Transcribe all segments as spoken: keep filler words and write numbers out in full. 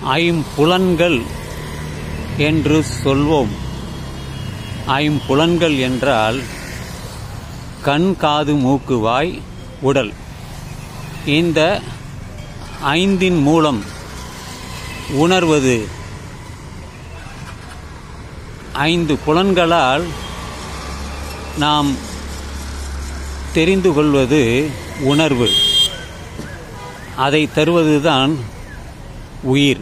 ஐம்புலன்கள் என்று சொல்வோம். ஐம்புலன்கள் என்றால் கண், காது, மூக்கு, வாய், உடல். இந்த ஐந்தின் மூலம் உணர்வது. ஐந்து புலன்களால் நாம் தெரிந்து கொள்வது உணர்வு. அதை தருவதுதான் உயிர்.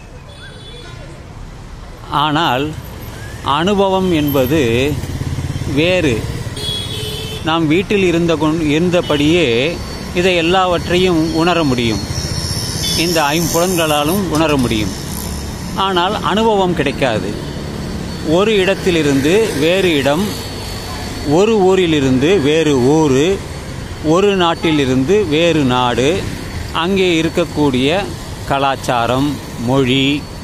ஆனால் அனுபவம் என்பது வேறு. நாம் வீட்டில் இருந்த இருந்தபடியே இதை எல்லாவற்றையும் உணர முடியும். இந்த ஐம்புலன்களாலும் உணர முடியும். ஆனால் அனுபவம் கிடைக்காது. ஒரு இடத்திலிருந்து வேறு இடம், ஒரு ஊரிலிருந்து வேறு ஊர், ஒரு நாட்டிலிருந்து வேறு நாடு, அங்கே இருக்கக்கூடிய கலாச்சாரம், மொழி,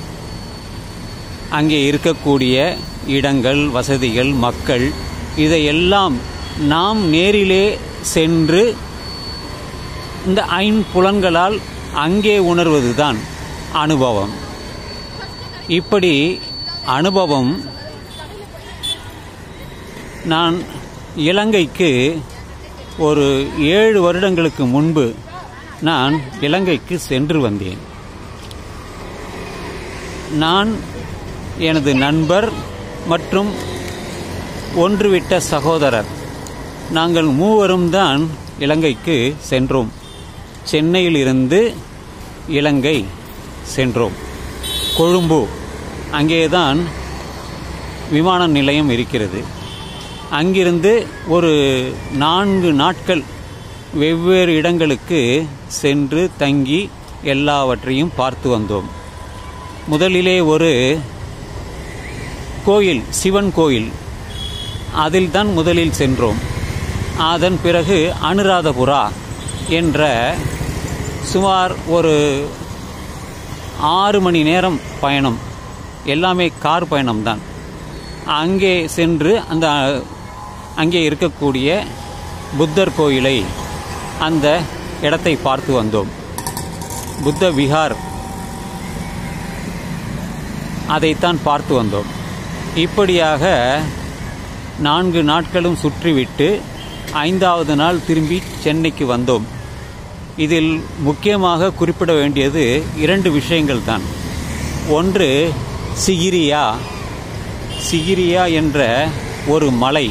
அங்கே இருக்கக்கூடிய இடங்கள், வசதிகள், மக்கள், இதையெல்லாம் நாம் நேரிலே சென்று இந்த ஐம்புலன்களால் அங்கே உணர்வதுதான் அனுபவம். இப்படி அனுபவம். நான் இலங்கைக்கு ஒரு ஏழு வருடங்களுக்கு முன்பு நான் இலங்கைக்கு சென்று வந்தேன். நான், எனது நண்பர் மற்றும் ஒன்றுவிட்ட சகோதரர், நாங்கள் மூவரும் தான் இலங்கைக்கு சென்றோம். சென்னையிலிருந்து இலங்கை சென்றோம். கொழும்பு, அங்கேதான் விமான நிலையம் இருக்கிறது. அங்கிருந்து ஒரு நான்கு நாட்கள் வெவ்வேறு இடங்களுக்கு சென்று தங்கி எல்லாவற்றையும் பார்த்து வந்தோம். முதலிலே ஒரு கோயில், சிவன் கோயில், அதில் தான் முதலில் சென்றோம். அதன் பிறகு அனுராதபுரா என்ற சுமார் ஒரு ஆறு மணி நேரம் பயணம், எல்லாமே கார் பயணம்தான். அங்கே சென்று அந்த அங்கே இருக்கக்கூடிய புத்தர் கோயிலை, அந்த இடத்தை பார்த்து வந்தோம். புத்த விஹார், அதைத்தான் பார்த்து வந்தோம். இப்படியாக நான்கு நாட்களும் சுற்றிவிட்டு ஐந்தாவது நாள் திரும்பி சென்னைக்கு வந்தோம். இதில் முக்கியமாக குறிப்பிட வேண்டியது இரண்டு விஷயங்கள் தான். ஒன்று சிகிரியா. சிகிரியா என்ற ஒரு மலை,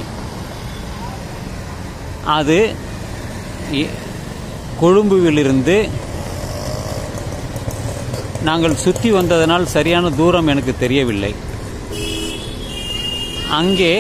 அது கொழும்புவிலிருந்து நாங்கள் சுற்றி வந்ததனால் சரியான தூரம் எனக்கு தெரியவில்லை. அங்கே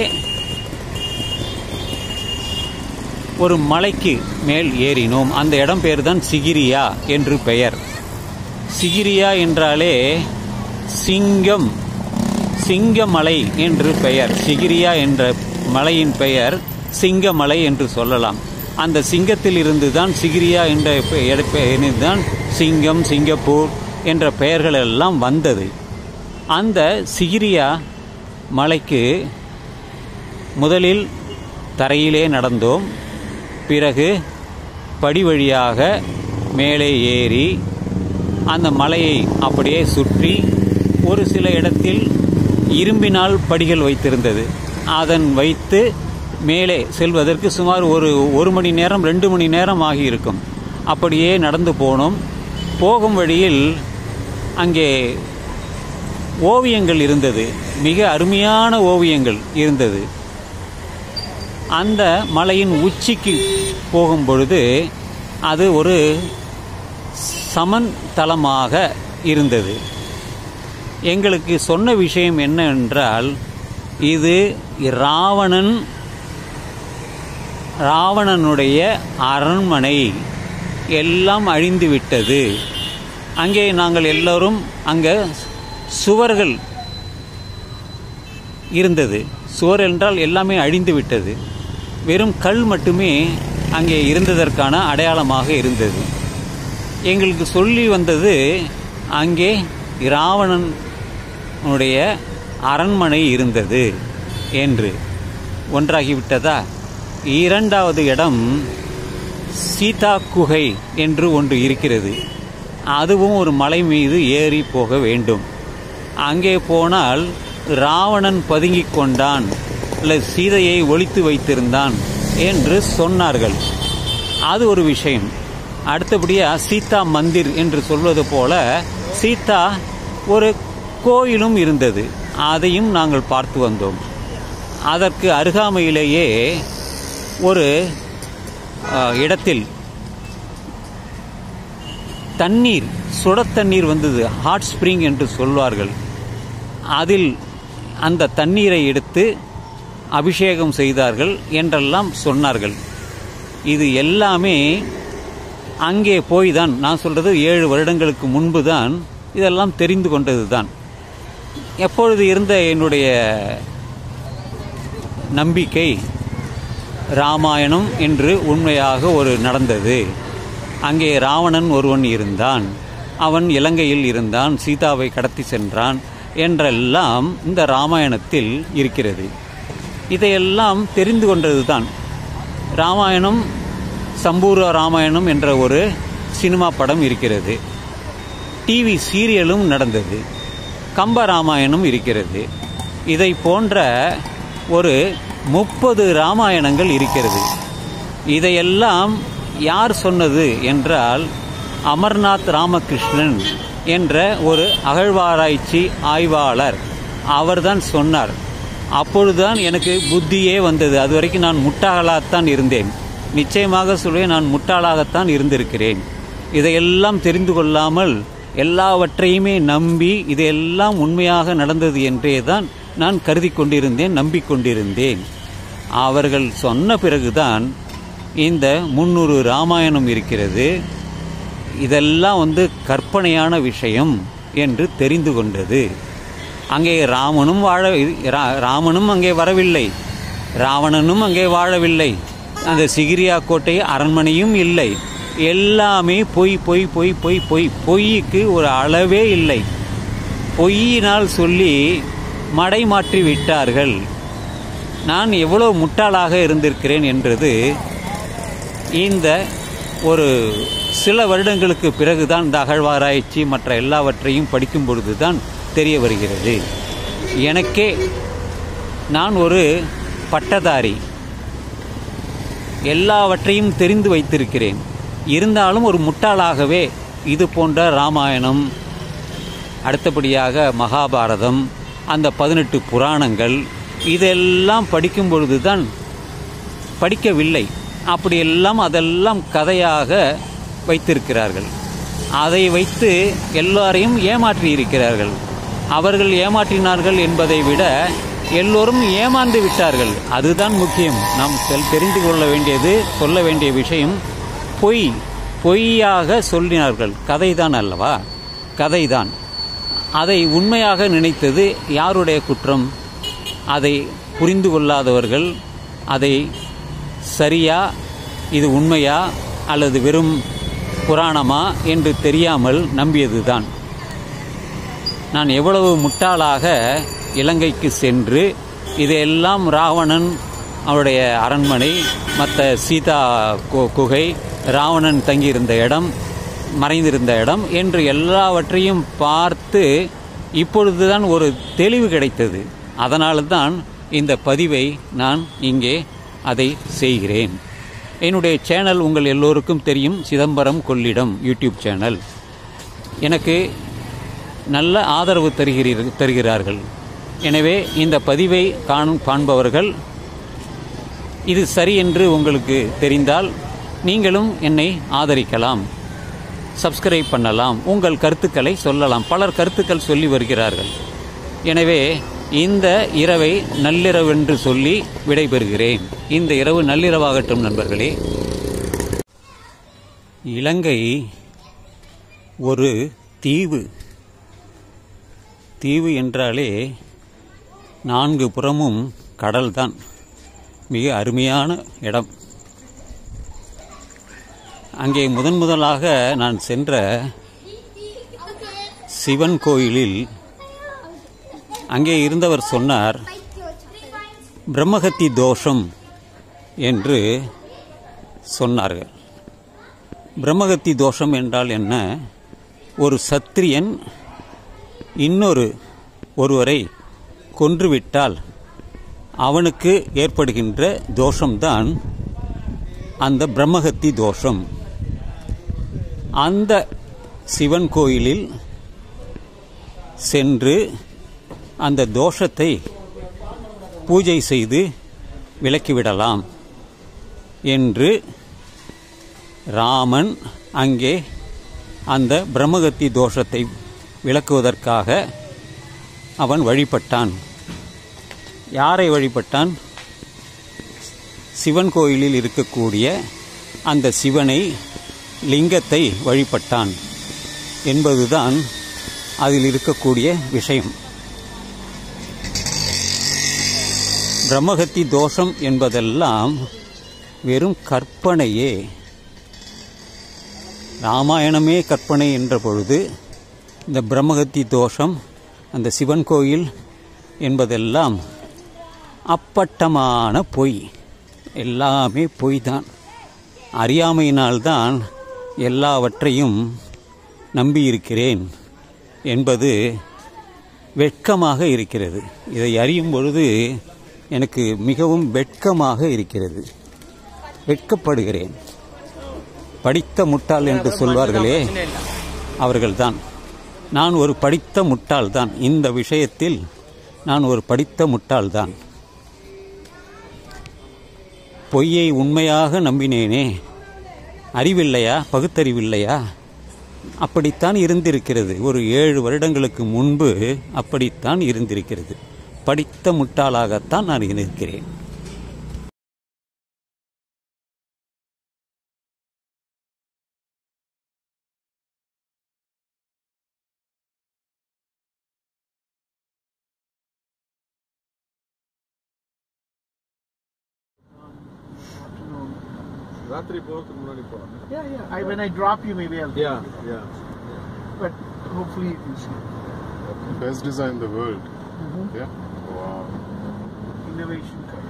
ஒரு மலைக்கு மேல் ஏறினோம். அந்த இடம் பெயர் தான் சிகிரியா என்று பெயர். சிகிரியா என்றாலே சிங்கம், சிங்கமலை என்று பெயர். சிகிரியா என்ற மலையின் பெயர் சிங்கமலை என்று சொல்லலாம். அந்த சிங்கத்தில் இருந்து தான் சிகிரியா என்ற தான் சிங்கம், சிங்கப்பூர் என்ற பெயர்கள் எல்லாம் வந்தது. அந்த சிகிரியா மலைக்கு முதலில் தரையிலே நடந்தோம். பிறகு படி வழியாக மேலே ஏறி அந்த மலையை அப்படியே சுற்றி ஒரு சில இடத்தில் இரும்பினால் படிகள் வைத்திருந்தது. அதன் வைத்து மேலே செல்வதற்கு சுமார் ஒரு ஒரு மணி நேரம் ரெண்டு மணி நேரம் ஆகியிருக்கும். அப்படியே நடந்து போனோம். போகும் வழியில் அங்கே ஓவியங்கள் இருந்தது. மிக அருமையான ஓவியங்கள் இருந்தது. அந்த மலையின் உச்சிக்கு போகும் பொழுது அது ஒரு சமன் தலமாக இருந்தது. எங்களுக்கு சொன்ன விஷயம் என்னவென்றால், இது ராவணன் ராவணனுடைய அரண்மனை, எல்லாம் அழிந்து விட்டது. அங்கே நாங்கள் எல்லோரும், அங்கே சுவர்கள் இருந்தது. சுவர் என்றால் எல்லாமே அழிந்து விட்டது. வெறும் கல் மட்டுமே அங்கே இருந்ததற்கான அடையாளமாக இருந்தது. எங்களுக்கு சொல்லி வந்தது, அங்கே ராவணனுடைய அரண்மனை இருந்தது என்று. ஒன்றாகிவிட்டதா? இரண்டாவது இடம் சீதா குகை என்று ஒன்று இருக்கிறது. அதுவும் ஒரு மலை மீது ஏறி போக வேண்டும். அங்கே போனால் ராவணன் பதுங்கிக் கொண்டான், இல்லை சீதையை ஒளித்து வைத்திருந்தான் என்று சொன்னார்கள். அது ஒரு விஷயம். அடுத்தபடியாக சீதா மந்திர் என்று சொல்வது போல சீதா ஒரு கோயிலும் இருந்தது. அதையும் நாங்கள் பார்த்து வந்தோம். அதற்கு அருகாமையிலேயே ஒரு இடத்தில் தண்ணீர், சுட தண்ணீர் வந்தது, ஹாட் ஸ்ப்ரிங் என்று சொல்வார்கள். அதில் அந்த தண்ணீரை எடுத்து அபிஷேகம் செய்தார்கள் என்றெல்லாம் சொன்னார்கள். இது எல்லாமே அங்கே போய் தான், நான் சொல்கிறது ஏழு வருடங்களுக்கு முன்பு தான் இதெல்லாம் தெரிந்து கொண்டது தான். எப்பொழுது இருந்த என்னுடைய நம்பிக்கை ராமாயணம் என்று உண்மையாக ஒரு நடந்தது. அங்கே ராவணன் ஒருவன் இருந்தான், அவன் இலங்கையில் இருந்தான், சீதாவை கடத்தி சென்றான் என்றெல்லாம் இந்த ராமாயணத்தில் இருக்கிறது. இதையெல்லாம் தெரிந்து கொண்டது தான். ராமாயணம், சம்பூர்ண ராமாயணம் என்ற ஒரு சினிமா படம் இருக்கிறது. டிவி சீரியலும் நடந்தது. கம்ப ராமாயணம் இருக்கிறது. இதை போன்ற ஒரு முப்பது ராமாயணங்கள் இருக்கிறது. இதையெல்லாம் யார் சொன்னது என்றால் அமர்நாத் ராமகிருஷ்ணன் என்ற ஒரு அகழ்வாராய்ச்சி ஆய்வாளர் அவர்தான் சொன்னார். அப்பொழுதுதான் எனக்கு புத்தியே வந்தது. அது வரைக்கும் நான் முட்டாளாகத்தான் இருந்தேன். நிச்சயமாக சொல்வேன், நான் முட்டாளாகத்தான் இருந்திருக்கிறேன். இதையெல்லாம் தெரிந்து கொள்ளாமல் எல்லாவற்றையுமே நம்பி இதையெல்லாம் உண்மையாக நடந்தது என்றே தான் நான் கருதி கொண்டிருந்தேன், நம்பிக்கொண்டிருந்தேன். அவர்கள் சொன்ன பிறகுதான் இந்த முன்னூறு ராமாயணம் இருக்கிறது, இதெல்லாம் வந்து கற்பனையான விஷயம் என்று தெரிந்து கொண்டது. அங்கே ராமனும் வாழ ராமனும் அங்கே வரவில்லை, ராவணனும் அங்கே வாழவில்லை, அந்த சிகிரியா கோட்டை அரண்மனையும் இல்லை. எல்லாமே பொய் பொய் பொய் பொய் பொய் பொய்க்கு ஒரு அளவே இல்லை. பொய்யினால் சொல்லி மடை மாற்றி விட்டார்கள். நான் எவ்வளோ முட்டாளாக இருந்திருக்கிறேன் என்றது இந்த ஒரு சில வருடங்களுக்கு பிறகுதான், இந்த அகழ்வாராய்ச்சி மற்ற எல்லாவற்றையும் படிக்கும் பொழுது தான் தெரிய வருகிறது. எனக்கே நான் ஒரு பட்டதாரி, எல்லாவற்றையும் தெரிந்து வைத்திருக்கிறேன். இருந்தாலும் ஒரு முட்டாளாகவே இது போன்ற ராமாயணம், அடுத்தபடியாக மகாபாரதம், அந்த பதினெட்டு புராணங்கள் இதெல்லாம் படிக்கும் பொழுது தான் படிக்கவில்லை. அப்படியெல்லாம் அதெல்லாம் கதையாக வைத்திருக்கிறார்கள். அதை வைத்து எல்லாரையும் ஏமாற்றி இருக்கிறார்கள். அவர்கள் ஏமாற்றினார்கள் என்பதை விட எல்லோரும் ஏமாந்து விட்டார்கள். அதுதான் முக்கியம். நாம் தெரிந்து கொள்ள வேண்டியது, சொல்ல வேண்டிய விஷயம் பொய். பொய்யாக சொல்லினார்கள். கதைதான் அல்லவா, கதைதான். அதை உண்மையாக நினைத்தது யாருடைய குற்றம்? அதை புரிந்து கொள்ளாதவர்கள் அதை சரியா, இது உண்மையா அல்லது வெறும் புராணமா என்று தெரியாமல் நம்பியதுதான். நான் எவ்வளவு முட்டாளாக இலங்கைக்கு சென்று இதையெல்லாம் ராவணன், அவருடைய அரண்மனை, மற்ற சீதா குகை, ராவணன் தங்கியிருந்த இடம், மறைந்திருந்த இடம் என்று எல்லாவற்றையும் பார்த்து இப்பொழுதுதான் ஒரு தெளிவு கிடைத்தது. அதனால தான் இந்த பதிவை நான் இங்கே அதை செய்கிறேன். என்னுடைய சேனல் உங்கள் எல்லோருக்கும் தெரியும், சிதம்பரம் கொள்ளிடம் யூடியூப் சேனல். எனக்கு நல்ல ஆதரவு தருகிறீர்கள் தருகிறார்கள் எனவே இந்த பதிவை காணும் காண்பவர்கள் இது சரி என்று உங்களுக்கு தெரிந்தால் நீங்களும் என்னை ஆதரிக்கலாம், சப்ஸ்கிரைப் பண்ணலாம், உங்கள் கருத்துக்களை சொல்லலாம். பலர் கருத்துக்கள் சொல்லி வருகிறார்கள். எனவே இந்த இரவை நள்ளிரவென்று சொல்லி விடைபெறுகிறேன். இந்த இரவு நள்ளிரவாகட்டும் நண்பர்களே. இலங்கை ஒரு தீவு. தீவு என்றாலே நான்கு புறமும் கடல்தான். மிக அருமையான இடம். அங்கே முதன் முதலாக நான் சென்ற சிவன் கோயிலில் அங்கே இருந்தவர் சொன்னார், பிரம்மஹத்தி தோஷம் என்று சொன்னார்கள். பிரம்மஹத்தி தோஷம் என்றால் என்ன? ஒரு சத்திரியன் இன்னொரு ஒருவரை கொன்றுவிட்டால் அவனுக்கு ஏற்படுகின்ற தோஷம்தான் அந்த பிரம்மஹத்தி தோஷம். அந்த சிவன் கோயிலில் சென்று அந்த தோஷத்தை பூஜை செய்து விலக்கிவிடலாம் என்று ராமன் அங்கே அந்த பிரம்மஹத்தி தோஷத்தை விலக்குவதற்காக அவன் வழிபட்டான். யாரை வழிபட்டான்? சிவன் கோயிலில் இருக்கக்கூடிய அந்த சிவனை, லிங்கத்தை வழிபட்டான் என்பதுதான் அதில் இருக்கக்கூடிய விஷயம். பிரம்மஹத்தி தோஷம் என்பதெல்லாம் வெறும் கற்பனையே. ராமாயணமே கற்பனை என்ற பொழுது இந்த பிரம்மஹத்தி தோஷம், அந்த சிவன் கோயில் என்பதெல்லாம் அப்பட்டமான பொய். எல்லாமே பொய் தான். அறியாமையினால்தான் எல்லாவற்றையும் நம்பியிருக்கிறேன் என்பது வெட்கமாக இருக்கிறது. இதை அறியும் பொழுது எனக்கு மிகவும் வெட்கமாக இருக்கிறது. வெட்கப்படுகிறேன். படித்த முட்டாள் என்று சொல்வார்களே, அவர்கள்தான். நான் ஒரு படித்த முட்டாள்தான். இந்த விஷயத்தில் நான் ஒரு படித்த முட்டாள்தான். பொய்யை உண்மையாக நம்பினேனே. அறிவில்லையா? பகுத்தறிவில்லையா? அப்படித்தான் இருந்திருக்கிறது. ஒரு ஏழு வருடங்களுக்கு முன்பு அப்படித்தான் இருந்திருக்கிறது. படித்த முட்டாளாகத்தான் நான் இருக்கிறேன். Ratri போறதுக்கு முன்னாடி போறோம். Yeah, yeah. I, when I drop you, maybe I'll. Yeah, yeah. But hopefully you can see. Best design in the world. Mm-hmm. Yeah. Wow. Innovation kind.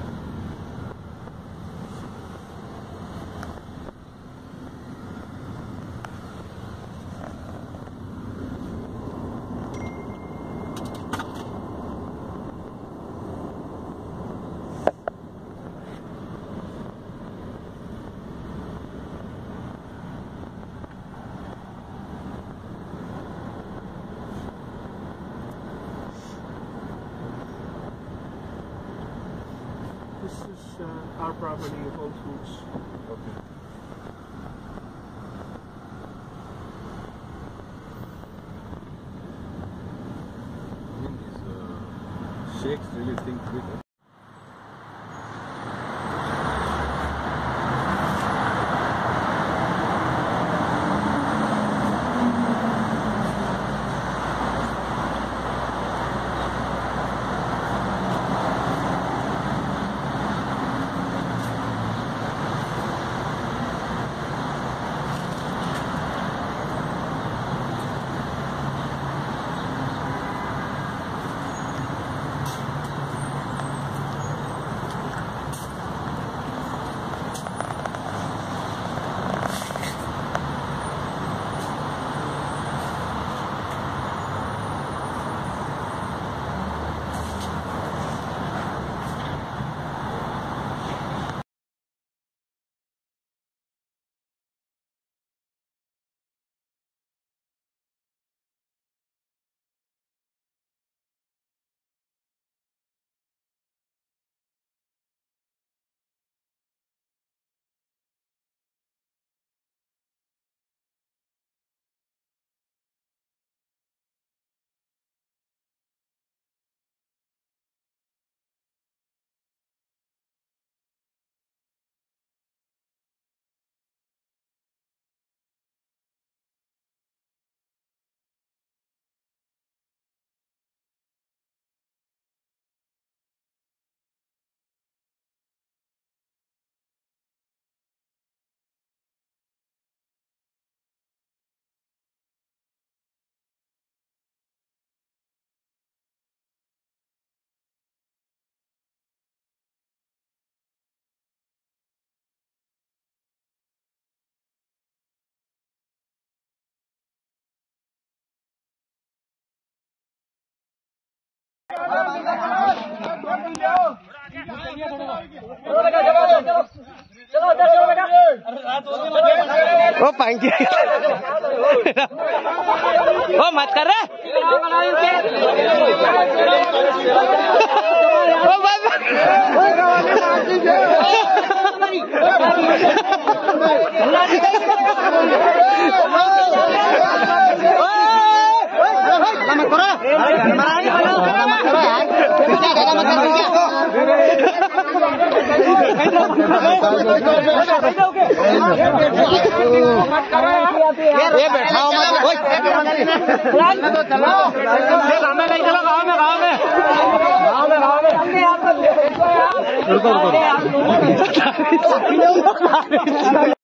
This is uh, our property, Whole Foods. Okay. I mean, these uh, sheikhs really think big. Huh? ओ पांकी ओ मत कर रहे ओ बस ये बैठा हो मत चलो गाँव में नहीं चलो गाँव में गाँव में गाँव में गाँव में रुको रुको